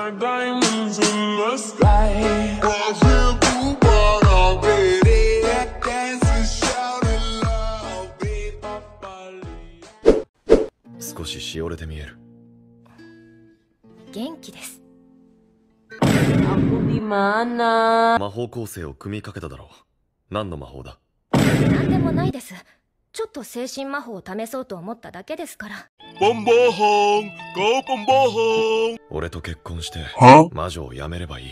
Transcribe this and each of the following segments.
like diamonds in the sky. I feel cool, but I'm ready. Dance and shout it loud, baby. 少ししおれて見える。 元気です。 Aku di mana? 魔法構成を組みかけただろう。何の魔法だ？ なんでもないです。ちょっと精神魔法を試そうと思っただけですから。 ボンボーホン、ゴーボンボーホン。 俺と結婚して魔女をやめればいい。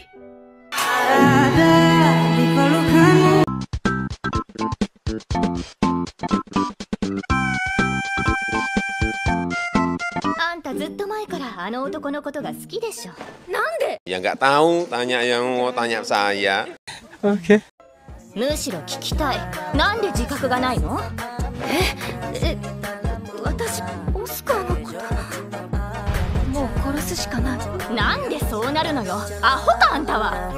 あんたずっと前からあの男のことが好きでしょ。なんで？ Ya nggak tahu, tanya yang mau tanya saya. Oke. むしろ聞きたい。なんで自覚がないの？私、オスカーのこともう殺すしかない。なんでそうなるのよ、アホかあんたは。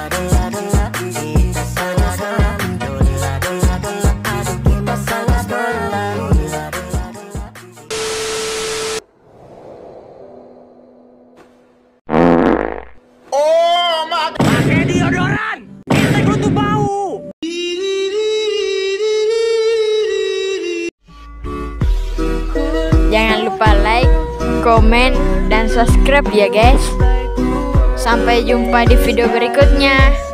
Pakai deodoran. Ketek lu tuh bau. Jangan lupa like, komen, dan subscribe ya guys. Sampai jumpa di video berikutnya.